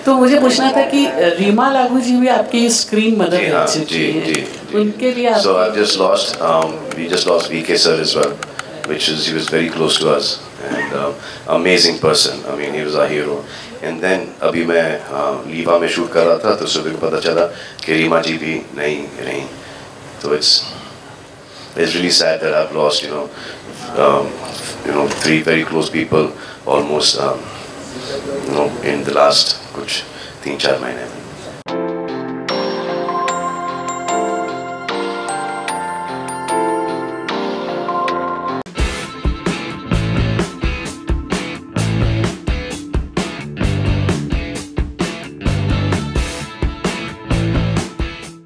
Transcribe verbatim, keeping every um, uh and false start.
तो मुझे पूछना था कि रीमा लागू जी भी आपकी स्क्रीन मदर जी हाँ, जी जी उनके लिए आप so I've just lost um, we just lost V K sir as well, which is he was very close to us and um, amazing person. I mean he was our hero. And then अभी मैं लीवा में shoot कर रहा था तो सुबह को पता चला कि रीमा जी भी नहीं रही. So it's it's really sad that I've lost you know um, you know three very close people almost um, you know in the last कुछ तीन चार महीने में.